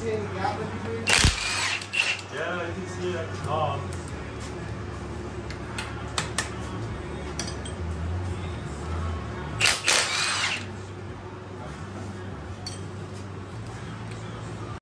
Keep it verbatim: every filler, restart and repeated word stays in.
see any gap in between? Yeah, I can see it. I can, oh,